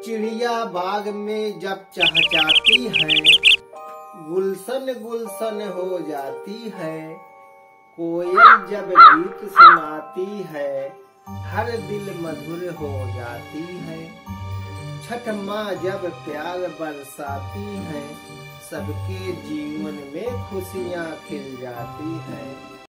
चिड़िया बाग में जब चहचहाती है, गुलशन गुलशन हो जाती है। कोयल जब गीत सुनाती है, हर दिल मधुर हो जाती है। छठ माँ जब प्यार बरसाती है, सबके जीवन में खुशियाँ खिल जाती हैं।